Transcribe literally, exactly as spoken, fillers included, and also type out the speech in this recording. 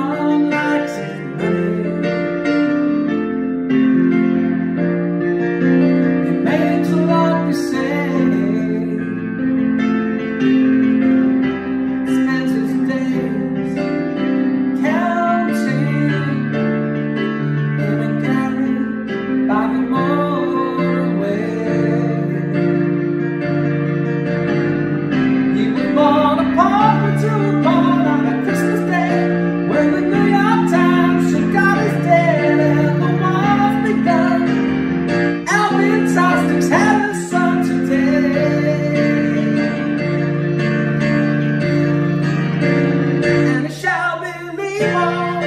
Everyone likes his money. He makes a lot, we say. Spends his days counting in a garage by the motorway. He was born apart to a part on a Christmas Day, when the New York Times shook out his dead and the war's begun. Alvin Tostig's had a son today, and he shall believe all